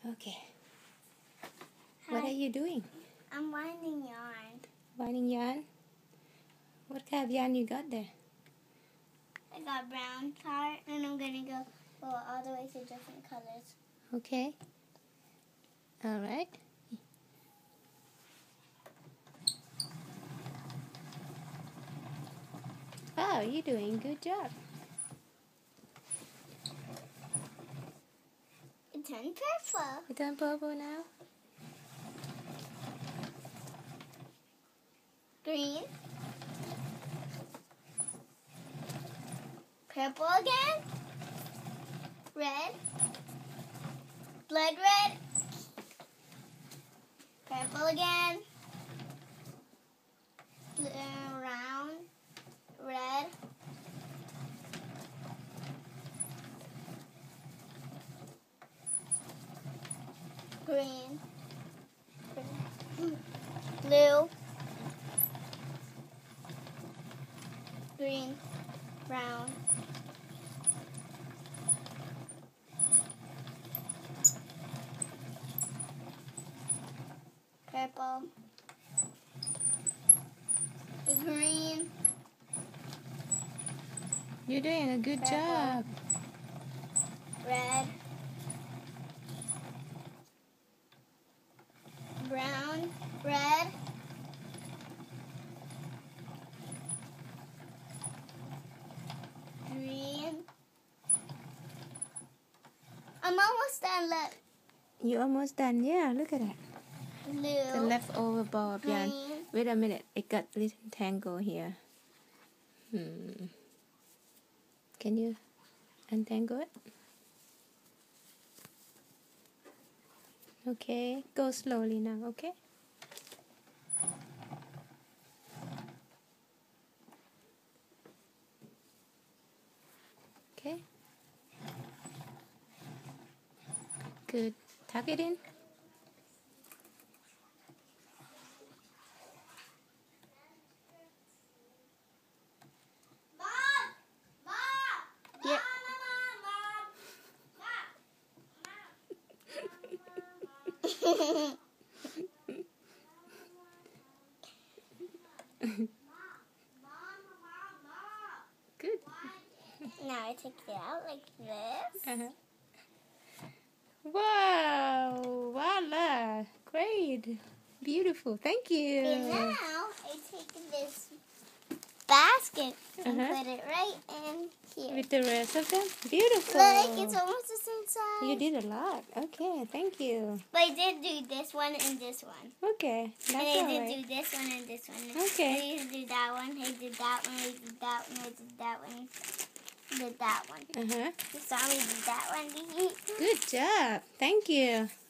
Okay. What are you doing? I'm winding yarn. Winding yarn? What kind of yarn you got there? I got brown part, and I'm going to go all the way to different colors. Okay. All right. Wow, you're doing a good job. It turned purple. You done purple now? Green. Purple again. Red. Blood red. Purple again. Brown. Red. Green. Blue. Green. Brown. Purple. Green. You're doing a good Purple. job. Red. Brown. Red. Green. I'm almost done. Look. You're almost done. Yeah, look at that. Blue. The leftover ball of yarn. Green. Wait a minute. It got a little tangle here. Can you untangle it? Okay. Go slowly now, okay? Okay. Good. Tuck it in. Yeah. Good. Now I take it out like this. Wow. Voila. Great. Beautiful. Thank you. And now I take this basket and put it right in here. With the rest of them? Beautiful. Look, it's almost the same size. You did a lot. Okay, thank you. But I did do this one and this one. Okay, that's And all I did right. do this one and this one. Okay. I did that one, I did that one, I did that one, I did that one, I did that one. Uh-huh. You saw me did that one. Good job. Thank you.